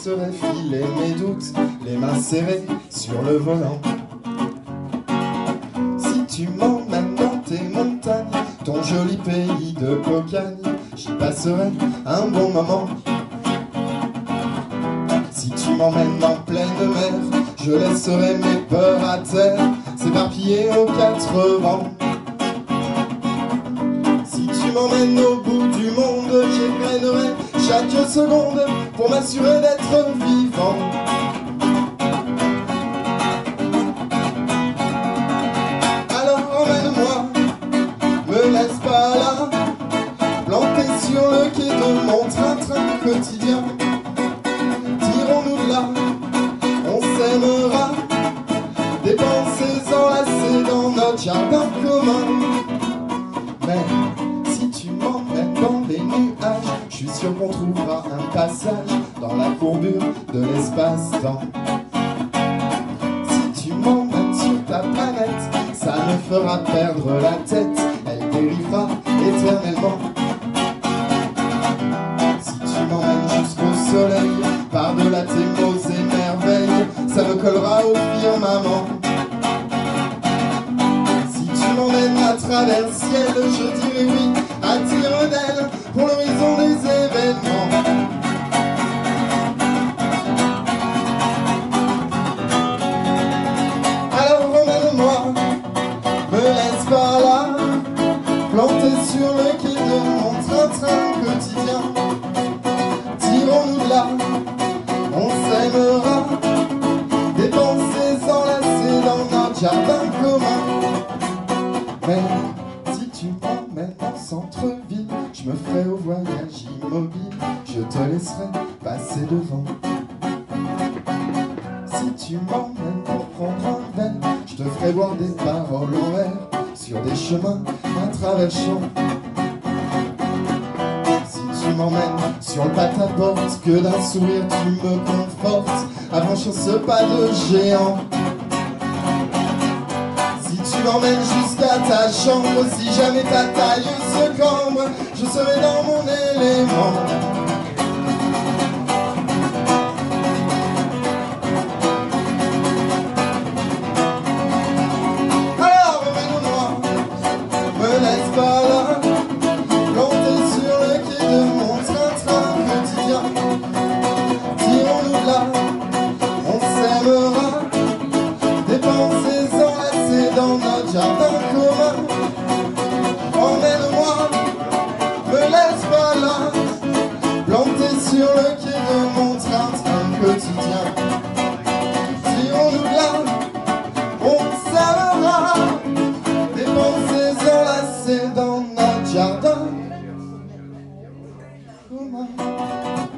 laisserai filer mes doutes, les mains serrées sur le volant. Si tu m'emmènes dans tes montagnes, ton joli pays de cocagne, j'y passerai un bon moment. Si tu m'emmènes en pleine mer, je laisserai mes peurs à terre, s'éparpiller aux quatre vents. Si tu m'emmènes au bout du monde, j'égrenerai chaque seconde pour m'assurer d'être vivant. Alors emmène-moi, me laisse pas là, planté sur le quai de mon train-train quotidien. Tirons-nous de là, on s'aimera, des pensées enlacées dans notre jardin commun. Mais si tu m'emmènes dans les nuages, je suis sûr qu'on trouvera un passage dans la courbure de l'espace-temps. Si tu m'emmènes sur ta planète, ça me fera perdre la tête, elle dérivera éternellement. Si tu m'emmènes jusqu'au soleil, par-delà tes mots et merveilles, ça me collera au firmament. Si tu m'emmènes à travers le ciel, je dirai oui à tire d'aile pour l'horizon des événements. Alors emmène-moi, me laisse pas là, planté sur le quai de mon train-train quotidien. Tirons-nous de là, on s'aimera, des pensées enlacées dans notre jardin commun. Mais si tu m'emmènes en centre-ville, je me ferai au voyage immobile, je te laisserai passer devant. Si tu m'emmènes pour prendre un verre, je te ferai boire des paroles en l'air sur des chemins à travers champs. Si tu m'emmènes sur le pas de ta porte, que d'un sourire tu me confortes à franchir ce pas de géant. Si tu m'emmènes jusqu'à ta chambre, si jamais ta taille se cambre, je serai dans mon élément. Alors emmène-moi, me laisse pas là, planté sur le quai de mon train-train quotidien. Tirons-nous de là, on s'aimera, des pensées enlacées dans notre jardin commun. Emmène-moi, me laisse pas là, planté sur le quai de mon train-train quotidien. Tirons-nous de là, on s'aimera, des pensées enlacées dans notre jardin commun.